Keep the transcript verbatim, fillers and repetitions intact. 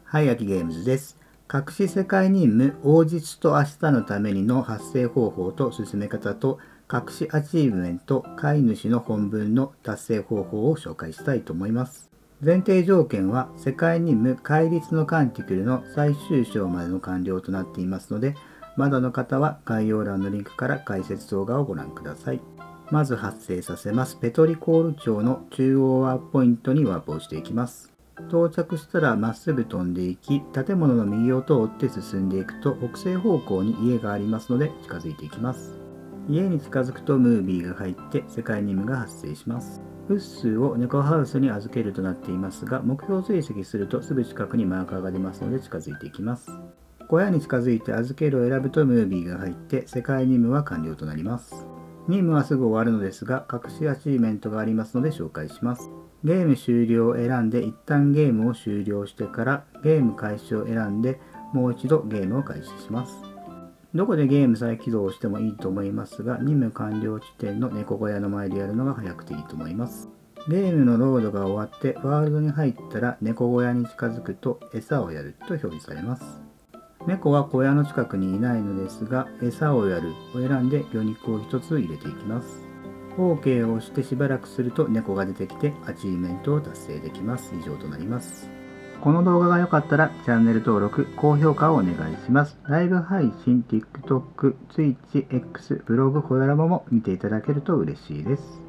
はい、秋ゲームズです。隠し世界任務、王日と明日のためにの発生方法と進め方と、隠しアチーブメント、飼い主の本文の達成方法を紹介したいと思います。前提条件は、世界任務、戒律のカンティクルの最終章までの完了となっていますので、まだの方は概要欄のリンクから解説動画をご覧ください。まず発生させます。ペトリコール町の中央ワープポイントにワープをしていきます。到着したらまっすぐ飛んでいき、建物の右を通って進んでいくと北西方向に家がありますので近づいていきます。家に近づくとムービーが入って世界任務が発生します。ウッスーを猫ハウスに預けるとなっていますが、目標追跡するとすぐ近くにマーカーが出ますので近づいていきます。小屋に近づいて預けるを選ぶとムービーが入って世界任務は完了となります。任務はすぐ終わるのですが、隠しアチーメントがありますので紹介します。ゲーム終了を選んで一旦ゲームを終了してからゲーム開始を選んでもう一度ゲームを開始します。どこでゲーム再起動をしてもいいと思いますが、任務完了地点の猫小屋の前でやるのが早くていいと思います。ゲームのロードが終わってワールドに入ったら猫小屋に近づくと餌をやると表示されます。猫は小屋の近くにいないのですが、餌をやるを選んで魚肉を一つ入れていきます。OK を押してしばらくすると猫が出てきてアチーメントを達成できます。以上となります。この動画が良かったらチャンネル登録、高評価をお願いします。ライブ配信、TikTok、Twitch、X、ブログ、コラボも見ていただけると嬉しいです。